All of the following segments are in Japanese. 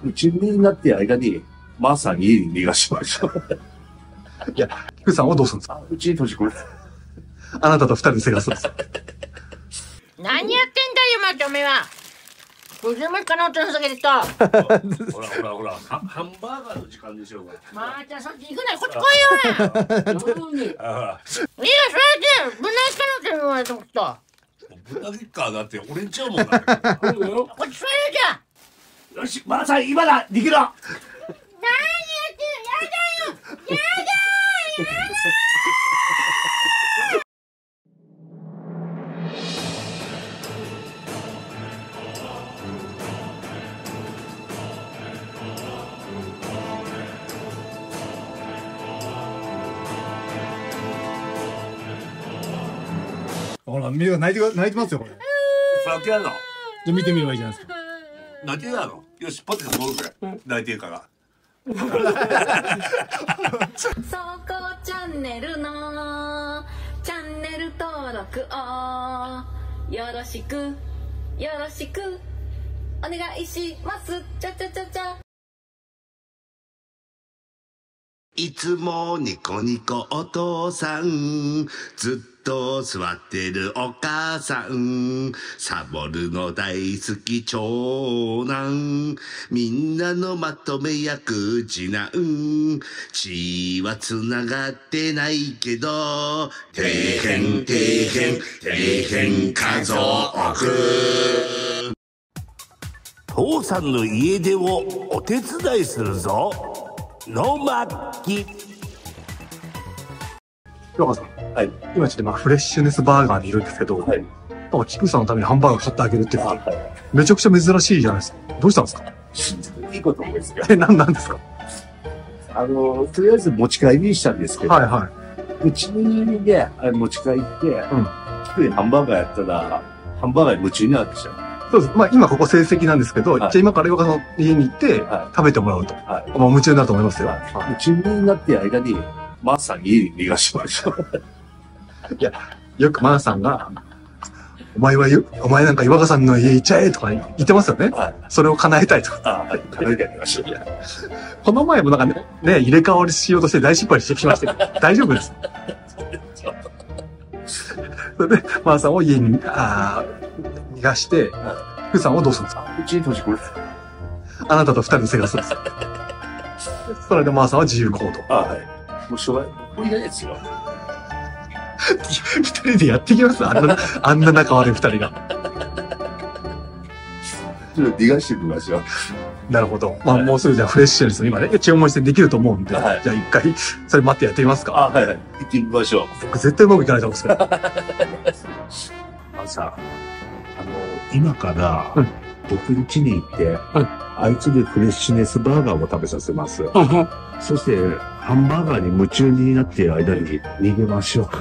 夢中になってる間に、マーさん家に逃がしましょう。 いや、菊池さんはどうするんですか？ うちに閉じ込める。 あなたと二人で生活するんですか？ 何やってんだよ、まとめは。50枚かなってふざけてた。 ほらほらほら、ハンバーガーの時間でしょうが。 まあ、じゃあそっち行くなよ、こっち来いよな。何いや、それで、ぶなしかなって言われてもった。 豚キッカーだって俺んちゃうもんだ。 こっち座れよ、じゃあ。 よし、マーさん今だ、逃げろ。 何やってんの、やだよ、やだほら、目が泣いてますよ、これ。 さっきやの。 じゃあ見てみればいいじゃないですか。 泣いてやの。よし、ポテト戻るから。泣いてるから。 そこチャンネルのチャンネル登録をよろしくお願いします。ちゃちゃちゃちゃ。 いつもニコニコお父さん、ずっと座ってるお母さん、サボるの大好き長男、みんなのまとめ役次男、血はつながってないけど、底辺家族。父さんの家出をお手伝いするぞ。の巻。 岩川さん。 はい。 今ちょっとフレッシュネスバーガーにいるんですけど、 はい。 菊池さんのためにハンバーガー買ってあげるっていうのは、 はめちゃくちゃ珍しいじゃないですか。どうしたんですか？ い。いいこと思いですよ。 なんですか？ とりあえず持ち帰りにしたんですけど、 はいはい。 うちにね、持ち帰って、一人ハンバーガーやったら、ハンバーガーに夢中になるでしょ。 そうです。まあ今ここ成績なんですけど、 はいじゃあ今から岩川さんの家に行っては食べてもらうと。 はい。 まあ夢中になると思いますよ。 夢中になってる間に、マーさん家に逃がしましょう。 よくマーさんが、お前なんか岩川さんの家行っちゃえとか言ってますよね。 はい。 それを叶えたいと。 はい。食べてやりましょう。 この前もなんかね、入れ替わりしようとして大失敗してきましたけど、大丈夫です。それで、マーさんを家に、逃がして、福さんをどうするんですか？ うちに閉じ込める。 あなたと二人で生活するんです。それでマーさんは自由行動。 はい。もうしょうがない。これいないですよ。 二人でやっていきますあんな仲悪い二人が。 ちょっと逃がしてみましょう。 なるほど。まあもうすぐじゃあフレッシュネス今ね、注文してできると思うんで、 はいじゃあ一回、それ待ってやってみますか。 はいはい。行ってみましょう。 僕絶対うまくいかないと思うんですけど。 さ、今からうん、 僕ん家に行って、あいつでフレッシュネスバーガーを食べさせます。そして、ハンバーガーに夢中になっている間に逃げましょう。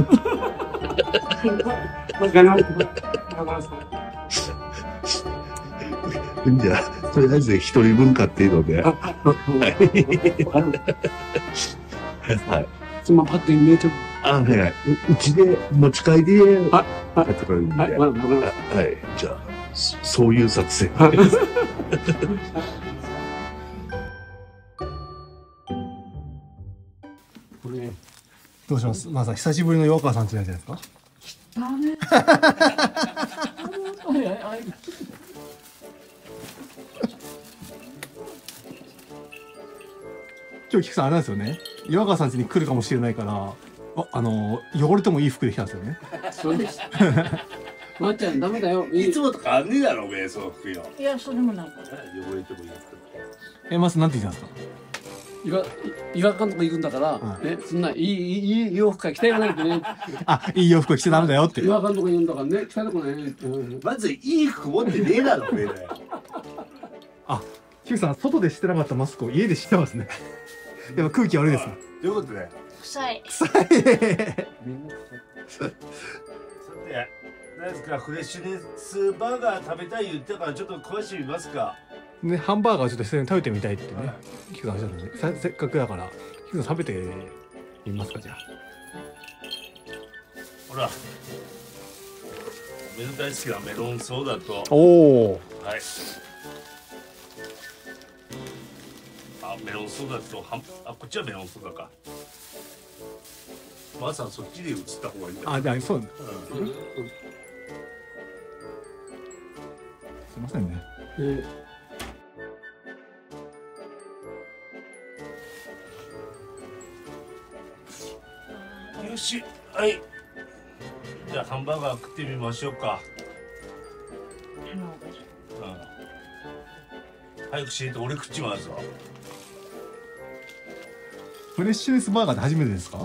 じゃあ、とりあえず一人分買っていいので。はい。 そのパッと見えてる。 はいはい。うちで持ち帰りで買ってくれるんで。はい。じゃあ、そういう作戦。 これどうします？まあさ、久しぶりの岩川さんじゃないですか。 だね。 今日菊さんあれなんですよね。岩川さん家に来るかもしれないから、汚れてもいい服で来たんですよね。 そうです。まっちゃんダメだよ。 いつもとかあんねえだろ、おめえ、その服よ。 いや、それもなんか。 汚れてもいい服。 まずなんて言ってたんですか？ 違和感とか行くんだから、ね、そんないい洋服が着たいわないとね。 いい洋服着ちゃダメだよって。 違和感とか言うんだからね、着たくないね。 まず、いい服持ってねえだろ、おめえだよ。 菊さん、外でしてなかったマスクを家でしてますね。でも空気悪いですね。 ということで、 臭い。 さて、何ですか、フレッシュネスバーガー食べたい言ったから、ちょっと詳してみますか。 ね、ハンバーガーをちょっと久々に食べてみたいってね、菊さんおっしゃったので、せっかくだから、菊さん食べてみますか、じゃあ。 ほら、梅の大好きなメロンソーダと、 おお。 はい。 あ、メロンソーダとこっちはメロンソーダか。まさそっちで映った方がいいんだ。 あ、じゃあそう。 うん。 すいませんね。 よし、はい。じゃあハンバーガー食ってみましょうか。うん。早くしないと俺食っちまうぞ。 フレッシュネスバーガーって初めてですか？ はい。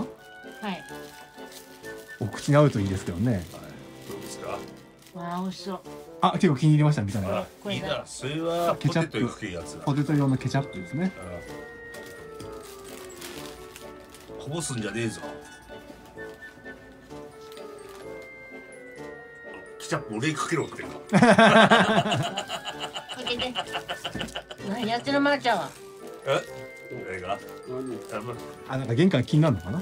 お口に合うといいですけどね。 はい。どうですか。 わあ、美味しそう。 あ、結構気に入りました見た目。 あ、いいな。それはポテトよくいいやつだ。 ポテト用のケチャップですね。 こぼすんじゃねえぞ。ケチャップ俺にかけろってか。 かけて。何やってるまーちゃんは。 誰が？ あ、なんか玄関気になるのかな。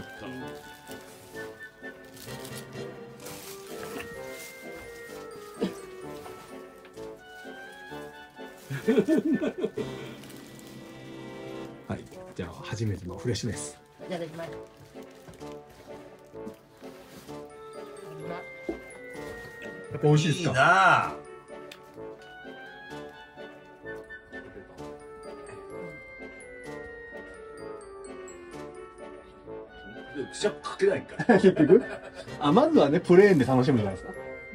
はい、じゃあ初めてのフレッシュです。 いただきます。 やっぱ美味しいですか？ いいな。ケチャップかけないんかい。 結局あ、まずはねプレーンで楽しむじゃないですか。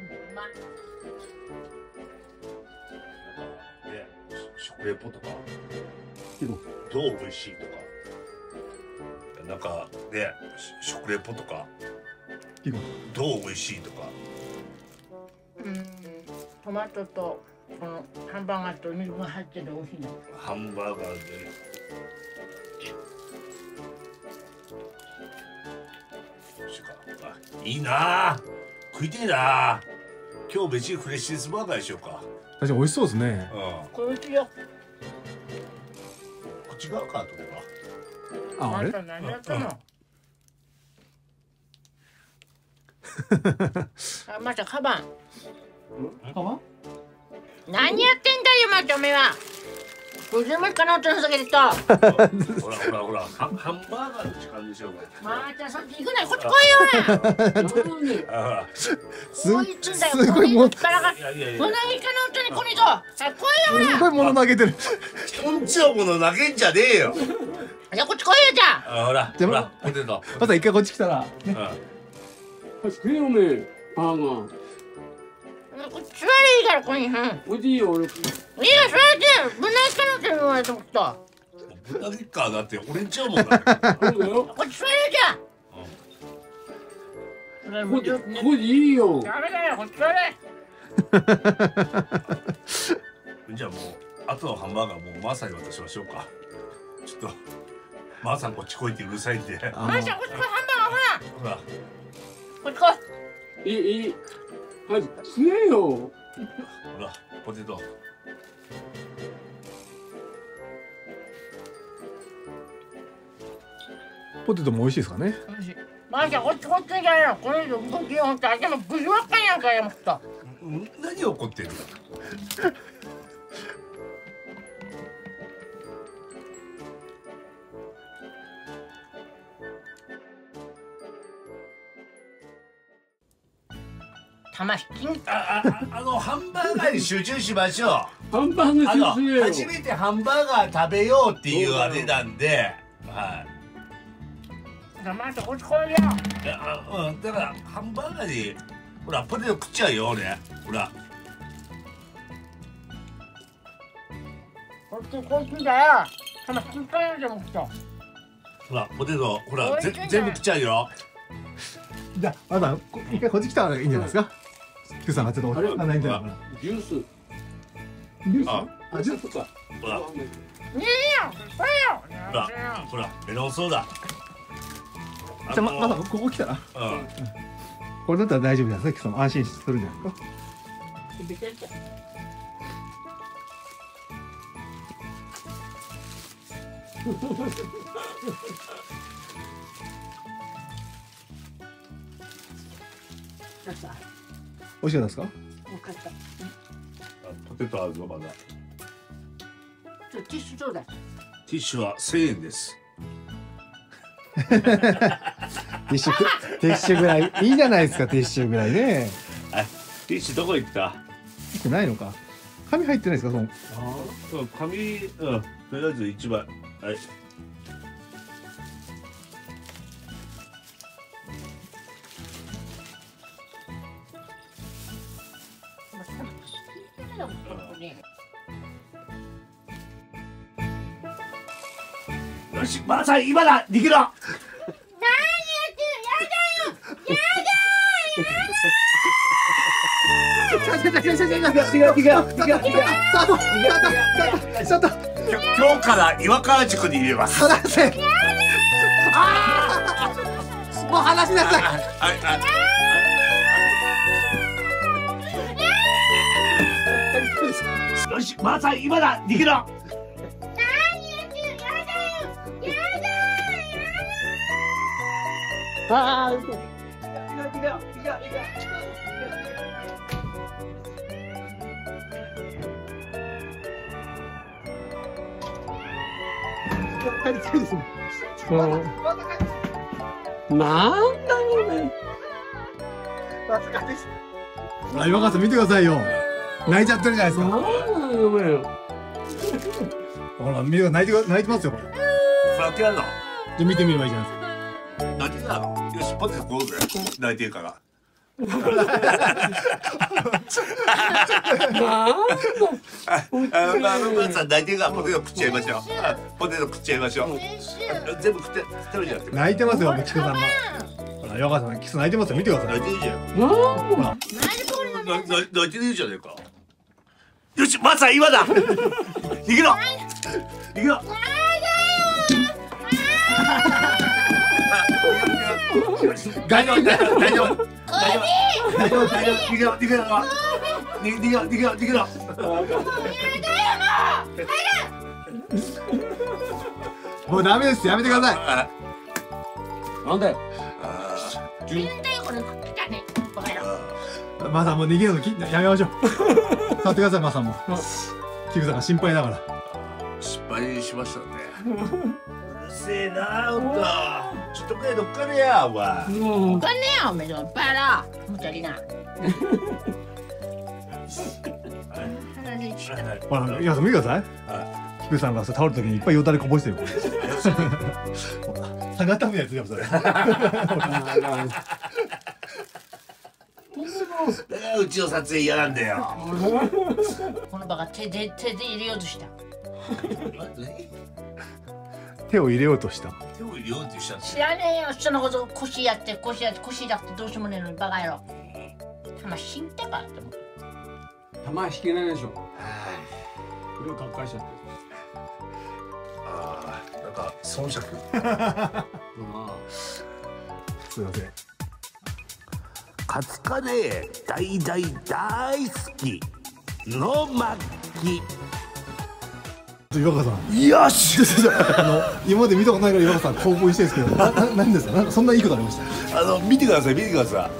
食レポとかどう美味しいとか、なんかね、食レポとかどう美味しいとか。 トマトとこのハンバーガーと肉が入ってて美味しいの。 ハンバーガーでいいなあ、食いてえなあ。今日別にフレッシュネスバーガーにしようか。 確かに美味しそうですね。 これ美味しいよ。 こっち側かとか。 あ、あれ？ 何やったの？あ、またカバン。 カバン？ 何やってんだよ、まとめは。50枚かなとふざけてた。 ほらハンバーガーの時間でしょうが。 まーちゃん、そっち行くなよ、こっち来いよ。こいつだよ、こいつからが。こないかの音にこにぞ。さあ、来いよ。 すごい物投げてる。 とんちのもの投げんじゃねえよ。 じゃあ、こっち来いよ、じゃあ。 ほら、 じゃあほら、ポテト。 また一回こっち来たらね。 食えよね、バーガー。 こっち座れいいから、ここに。 おいしいよ、俺。 いいよ、座れて。ぶんないかのって言われてもった。 ぶん投げっかだって、俺んちのもんだ。 そうだよ。 こっち座れよ、じゃあ。 ここでいいよ。 ダメだよ、こっち座れ。 じゃあもう、あとのハンバーガーもうマーさんに渡しましょうか。ちょっと、マーさんこっち来いってうるさいんで。 マーちゃん、こっち来い、ハンバーガー、 ほら。 こっち来い。 いい。はい、食えよ。 ほら、ポテト。 ポテトも美味しいですかね。 マーちゃん、こっちじゃないよ。これ以上動きよ、ほんと、頭ぶちわかんやんかよ、もっと。 何怒ってるの？ 玉引き。 ハンバーガーに集中しましょう。 ハンバーガー集中よ。 初めてハンバーガー食べようっていうあれなんで、はい。 マーちゃん、こっち来いよ。 いや、だからハンバーガーにほらポテト食っちゃうよ俺。ほら。 こっちだよ。玉引きかよ、じゃもっと。 ほらポテトほら美味しいね全部食っちゃうよ。 じゃあまだ一回こっち来たらいいんじゃないですか。キュさんがちょっとないんじゃないかな。 ジュース。 ジュース？ あ、 ジュースか。 ほらいいよ。来いよ。 ほらメロンソーダ。 じゃあまだここ来たら。これだったら大丈夫じゃないですか。キュさんも安心するじゃないですか。美味しかったですか？ よかった。 ポテトあるぞまだ。 ティッシュちょうだい。 テティッシュは1000円です。 ティッシュぐらいいいじゃないですか。ティッシュぐらいね。 ティッシュどこ行った？ 入ってないのか。紙入ってないですか、その。 紙、とりあえず1枚。はい。よし、まさに今だ、逃げろ。今日から岩川塾に入れます。 離せ。もう離しなさい。 よし、まさに今だ、逃げろ。 なんだよね。 岩川さん見てくださいよ。泣いちゃってるじゃないですか。 なんだよね。 ほら、見て泣いてますよ。 フラッケやんの。 で見てみればいいじゃないですか。 泣いてんだろ。よし、ポテト食おうぜ。泣いてるから。お母さん泣いてるからポテト食っちゃいましょう。ポテト食っちゃいましょう。全部食って一人じゃなくて。 泣いてますよ、キクさんが。ほら、岩川さん、キス泣いてますよ。見てください。 泣いてるじゃん。 ほら。 泣いてるじゃねえか。よし、まさに今だ。逃げろ。逃げろ。大丈夫、大丈夫、大丈夫、大丈夫、大丈夫、逃げろ、逃げろ、逃げろ、逃げろ、逃げろ。 もうダメです、やめてください。 なんで？ マさんもう逃げるのやめましょう。触ってください、マさんも。キクさんが心配だから。 失敗しましたね。うるせえな、ほんと。ちょっとくらいどっかでや、お前。 お金や、おめでとう、バラ。もう足りな。 ほら、岩さん見てください。キクさんが倒れた時にいっぱいよだれこぼしてる。下がったみたいですよ、それ。 うちの撮影嫌なんだよ。 このバカ手で入れようとした。 手を入れようとした。 手を入れようとした。 知らねえよ、そのこと腰やって腰なくてどうしようもねえのにバカ野郎。玉死んだかって思う。 玉引けないでしょ。これをがっかりしちゃって。 ああ、なんか遜色。 すいません。 カツカレー大好きの巻き。 岩川さん。 よし。 今まで見たことないから岩川さん興奮してるんですけど、何ですか。なんかそんないいことありました。 見てください、見てください。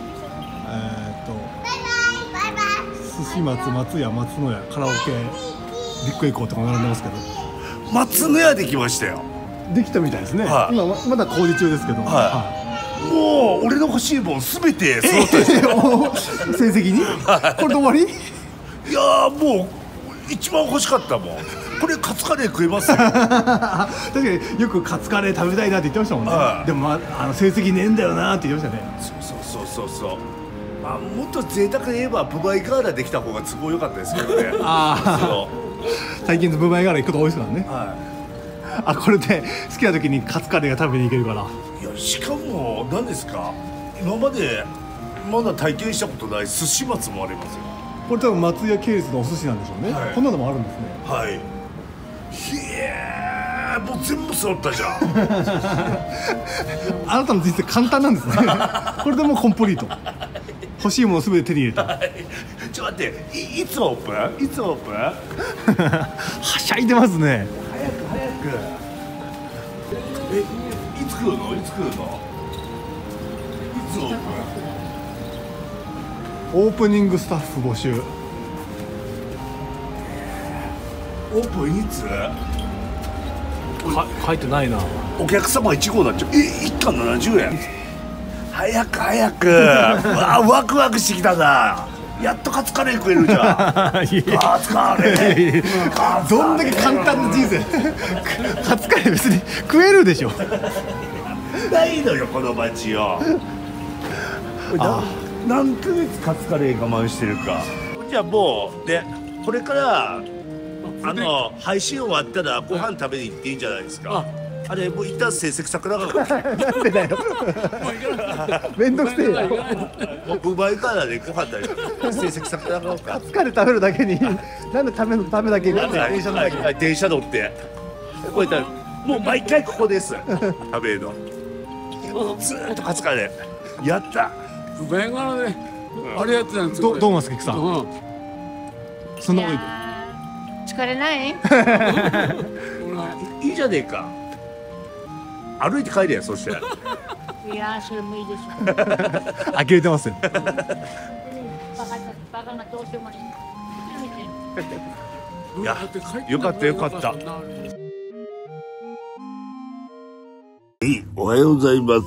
寿司松屋松野屋カラオケビッグエコーとか並んでますけど。 松野屋できましたよ。 できたみたいですね。今まだ工事中ですけど。 もう俺の欲しいもんすべて揃ったですよ。 成績にこれで終わり？ いやもう一番欲しかったもん。これカツカレー食えますよ。 確かによくカツカレー食べたいなって言ってましたもんね。でも成績ねえんだよなって言ってましたね。 そう。もっと贅沢で言えばブバイガーラできた方が都合良かったですけどね。 最近のブバイガーラ行くこと多いですからね。これで好きな時にカツカレーが食べに行けるから。 いやしかも何ですか、今までまだ体験したことない寿司松もありますよ。 これ多分松屋系列のお寿司なんでしょうね。こんなのもあるんですね。 はい。へえ、もう全部揃ったじゃん。 あなたの人生簡単なんですね。これでもうコンプリート。欲しいものすべて手に入れた。 ちょっと待って、いつオープン？いつオープン？ はしゃいでますね。 早く。いつ来るの？いつ来るの？いつオープン？ オープニングスタッフ募集。 オープンいつ？ 書いてないな。 お客様1号になっちゃう。1貫70円。早く早く。ワクワクしてきたな。やっとカツカレー食えるじゃん。カツカレー。 どんだけ簡単な人生。カツカレー別に食えるでしょ。 ないのよこの街よ。何ヶ月カツカレー我慢してるか。じゃあもうでこれから配信終わったらご飯食べに行っていいんじゃないですか。あれもう一旦成績桜がなんでだよ。めんどくせえよ。 もう奪いからねご飯食べる成績桜がカツカレー食べるだけになんで食べだけに電車のだけ電車乗ってこうやったらもう毎回ここです食べるのずーっとカツカレーやった。 ベンガラであれやってたんですどう思いますか、キさん。そんなこと疲れない？ いいじゃねえか。歩いて帰れや。そしていやそれもいいです。 呆れてますよ。 バカがどうしてもね。 いやよかったよかった。おはようございます。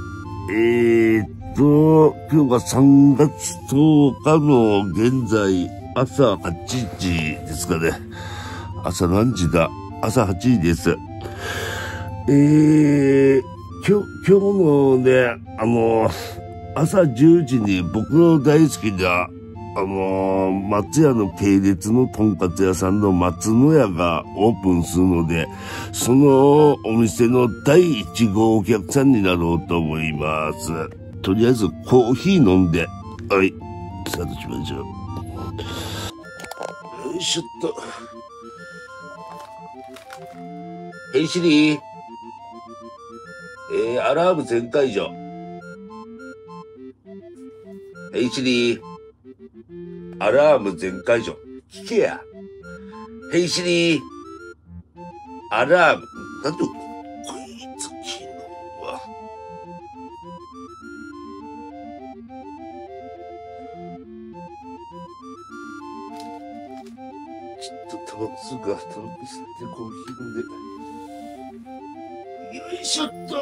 今日が3月10日の現在朝8時ですかね。朝何時だ？朝8時です。今日のね、朝10時に僕の大好きな、松屋の系列のとんかつ屋さんの松の屋がオープンするので、そのお店の第1号お客さんになろうと思います。とりあえずコーヒー飲んで、はい、スタートしましょう。よいしょっと。ヘイシリー。アラーム全解除。ヘイシリー。アラーム全解除。聞けや。ヘイシリー。アラーム。なんで、こいつ昨日は。ちょっとタバコ吸うか。タバコ吸ってコーヒー飲んで。よいしょっと。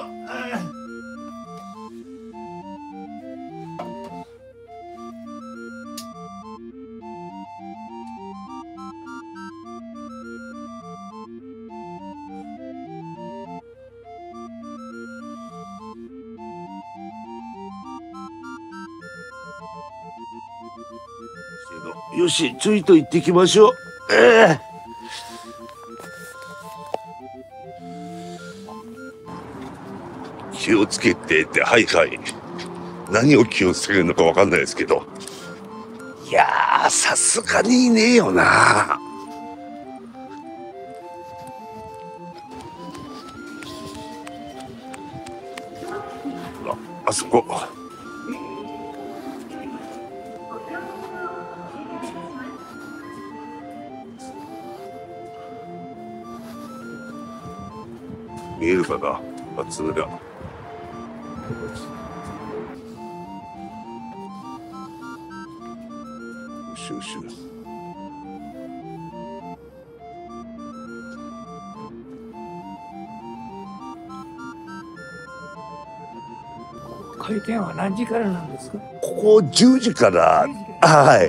よし、ちょいと行ってきましょう。気をつけてって、はいはい。何を気をつけるのかわかんないですけど。いやー、さすがにいねえよな。あそこ。見えるかな、松浦。よしよしよし。 開店は何時からなんですか？ ここ10時から、はい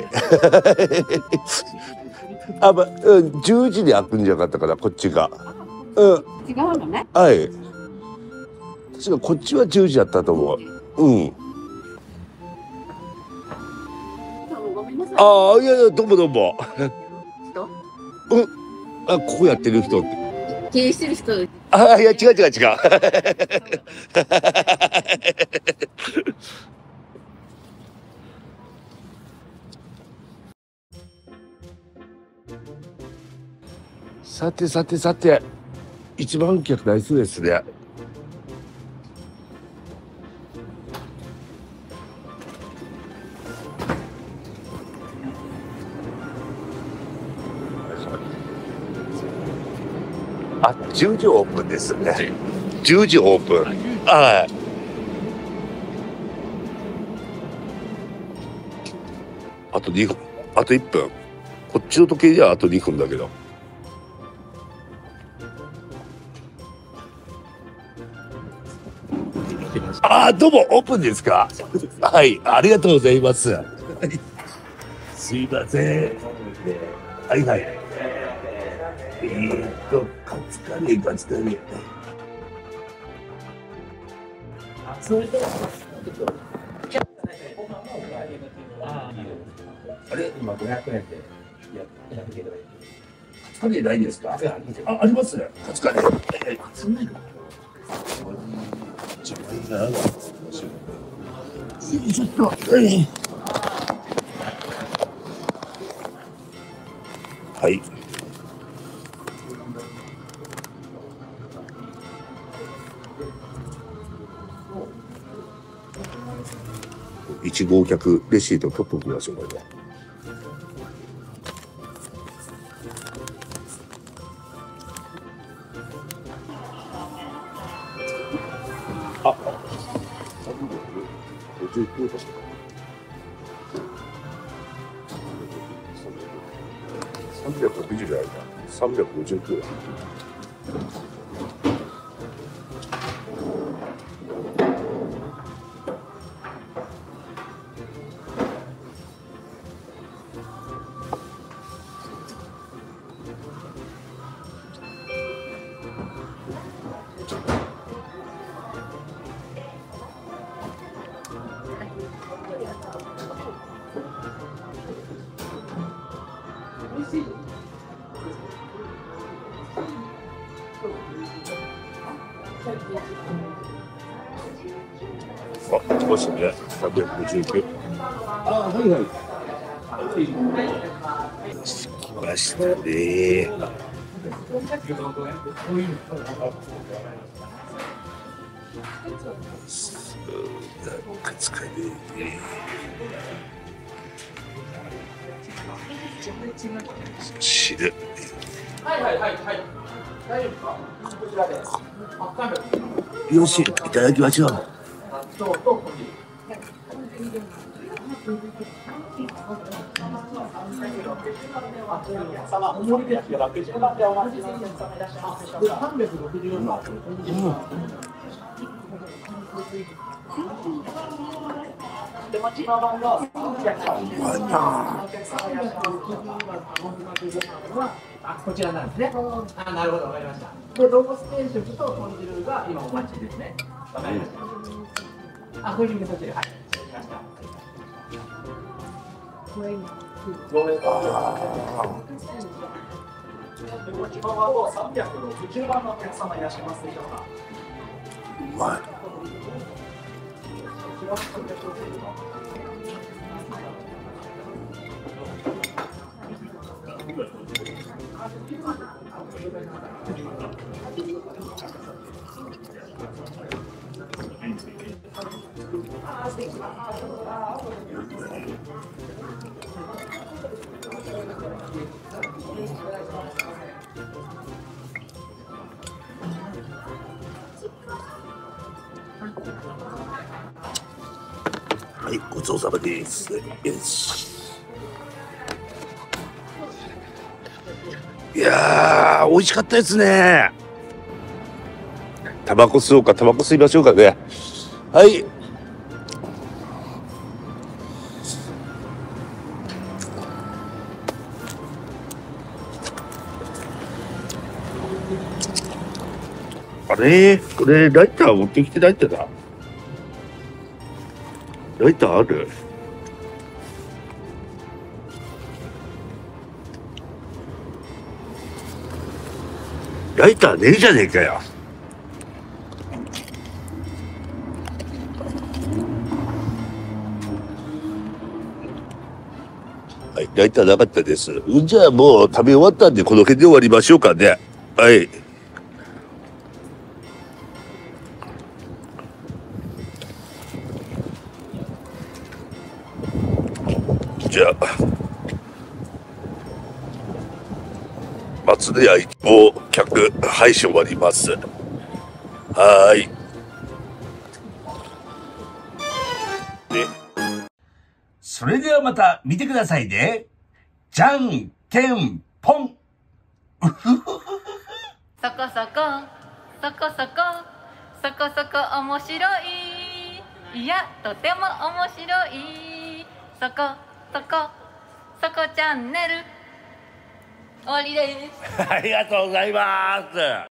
。10時に開くんじゃなかったかな、こっちが。うん。 違うのね。 はい。確かこっちは10時だったと思う。うん。ああ、いやいや、どうもどうも。うん。あ、ここやってる人って。 経営してる人。 ああ、いや、違う。さて。一番客台数ですね。10時オープンですね。10時オープン。はい。あと2分。あと1分。こっちの時計じゃあと2分だけど。 ってみましょああ、どうも、オープンですか。はい、ありがとうございます。はい、すいません。はいはい。カツカレー、カツカレー。あれ今500円でやってけど。カツカレーないですか？あ、あります。カツカレー。ちょっと。はい。1号客レシート取っておきましょうかね。あ、359ですか。360じゃないか。359円。あ、来ましたね。359。あ、はいはい。来ましたね。カツカレーね。汁。よし、いただきましょう。 こちらなんですね。あ、なるほど、わかりました。で、ロース定食と豚汁が今お待ちですね。わかりました。あ、これで味噌汁、はい。失礼しました。ご希望番号360番のお客様いらっしゃいますでしょうか。 うまい。はい、ごちそうさまです。よし。いやー、美味しかったですね。タバコ吸おうか、タバコ吸いましょうかね。はい。あれこれ、ライター持ってきてないってな。ライターある？ライターねえじゃねえかよ。はい、ライターなかったです。じゃあもう食べ終わったんでこの辺で終わりましょうかね。はい。じゃあ、松根屋一方客配終わります。はーい。ね。それではまた見てくださいね。じゃんけんぽん。 そこそこそこそこそこそこ面白い。いや、とても面白い。そこチャンネル。終わりです。 ありがとうございます。